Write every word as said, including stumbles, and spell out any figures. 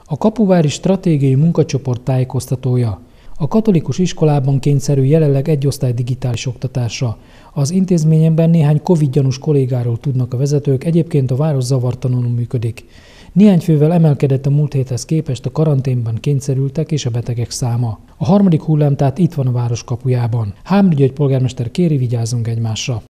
A kapuvári stratégiai munkacsoport tájékoztatója. A katolikus iskolában kényszerül jelenleg egy osztály digitális oktatásra. Az intézményben néhány Covid-gyanús kollégáról tudnak a vezetők, egyébként a város zavartalanul működik. Néhány fővel emelkedett a múlt héthez képest a karanténban kényszerültek és a betegek száma. A harmadik hullám tehát itt van a város kapujában. Hámori György polgármester kéri, vigyázzunk egymásra.